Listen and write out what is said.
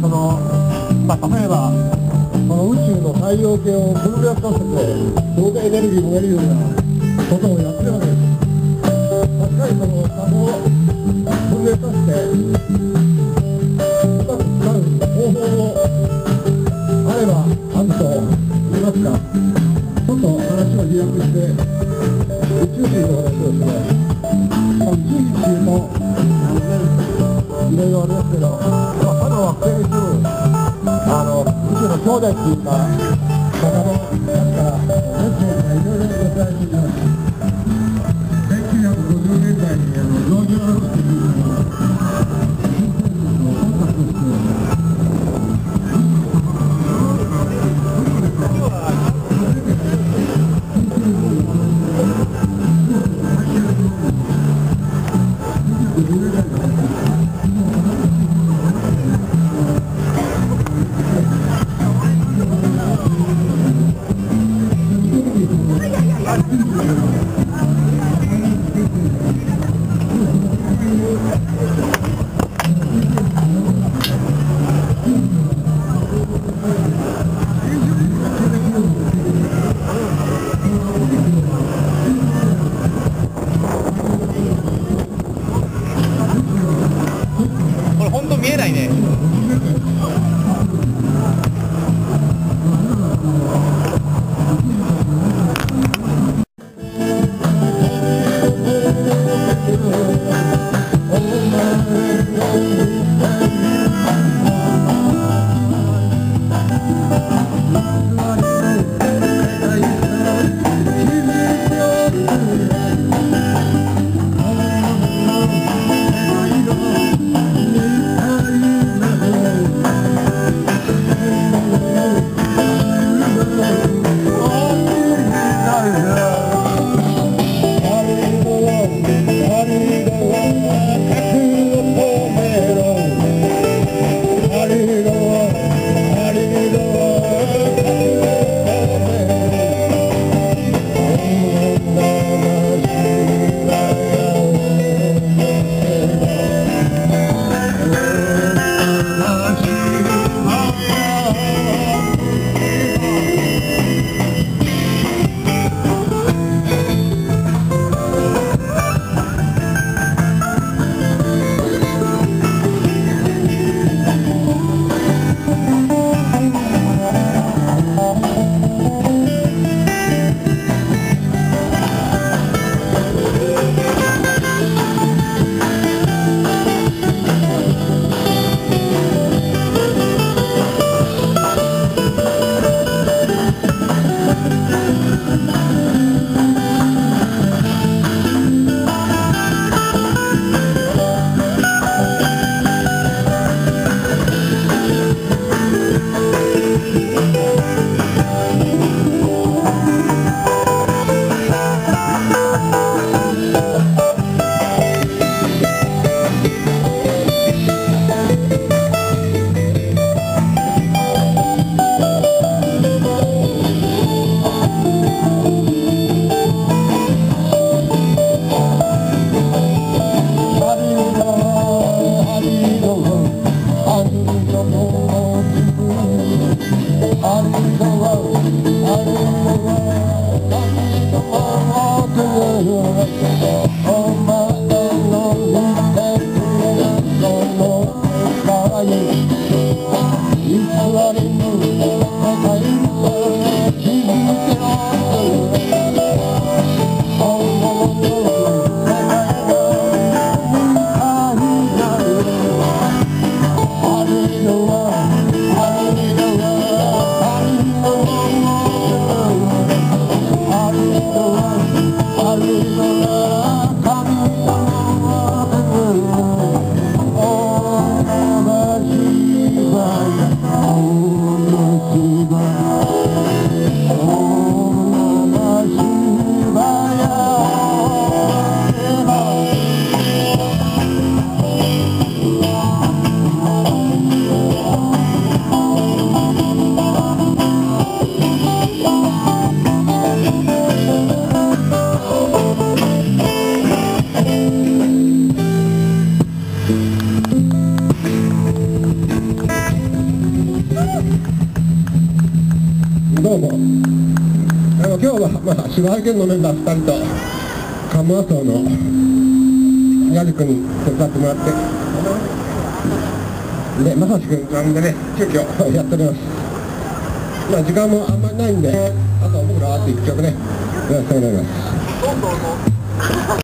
例えばこの宇宙の太陽系を分裂させて超エネルギーも得るようなことをやってるわけです。確かにその差を分裂させてうまく使う方法もあればあると言いますか、ちょっと話を飛躍して宇宙人の話をして宇宙人もいろいろありますけど、他の惑星に住む宇宙の兄弟っていうか仲間だからメッセージがいろいろございます。1950年代にジョージ・アロスっていう見えないね。 日は芝原県のメンバー2人とカムアソのヤジ君に手伝ってもらってで、まさし君なんでね、急遽やっております。時間もあんまりないんで、あとは僕らはあと1曲ね、やらせてもらいます。